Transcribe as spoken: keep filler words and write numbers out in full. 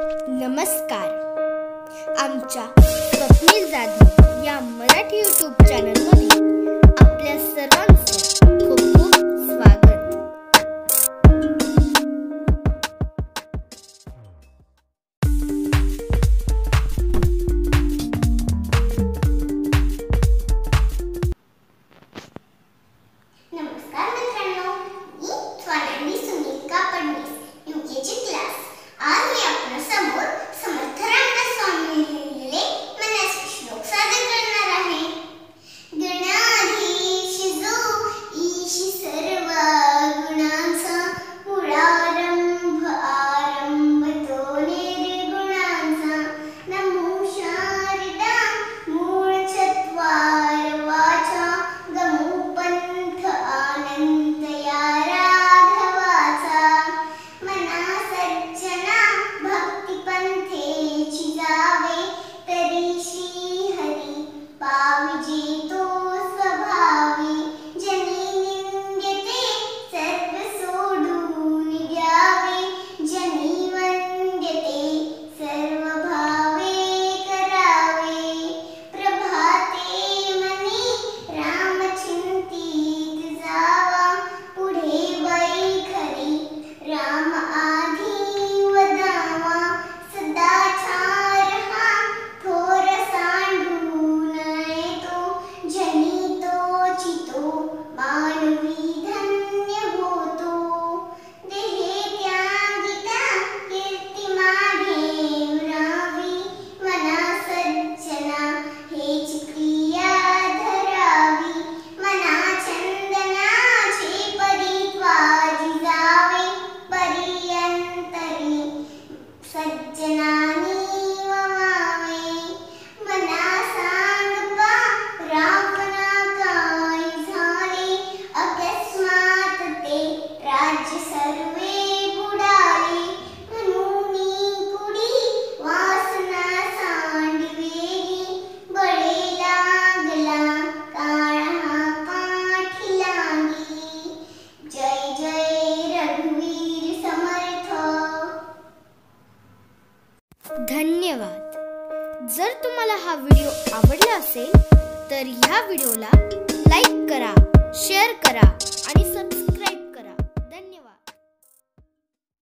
नमस्कार. आमच्या स्वप्नील जाधव या मराठी यूट्यूब चॅनलमध्ये आपल्या सर्वांचं खूप खूप स्वागत. नमस्कार मित्रांनो, मी स्वानंदी सुनील कापडनीस युकेची क्लास. आज मी आपल्या समोर समर्थ रामदास स्वामी लिहिलेले मनाचे श्लोक सादर करणार आहे. गणाधीश जो ईश सर्व गुणांचा, मूळारंभ आरंभ तो निर्गुणांचा. नमो शारदा मूळ चत्वार वाचा, गमो पंथ आनंद या राघवाचा. मना सज्जना भक्ती पंथेची जावे, तरी श्री हरी पाविजे तो स्वभावी. जनी निंद्यते सर्व सोडून द्यावे, जनी वंद्यते सर्व भावे करावे. प्रभाते मनी राम चिंतित जावा, पुढे वैखरी राम आधी वदावा. सदाचार हा थोर सांडून येतो, जनी तोची तो मानवी धन्य होतो. देहे त्यागिता कीर्ती मागे राहावी, मना सज्जना हेची क्रिया धरावी. मना चंदनाचे परित्वाजी जावे, पर्यंतरी सज्जनानी वमावे. मना सांगपा रावणा काय झाले, अकस्मात ते राज्य सर्वे बुडाले. म्हणून कुडी वासना सांडवेगी, बळे लागला काळ हा पाठी लागी. जय जय रघुवीर समर्थ. धन्यवाद. जर तुम्हाला हा व्हिडिओ आवडला असेल तर ह्या व्हिडिओला लाईक करा, शेअर करा आणि सबस्क्राईब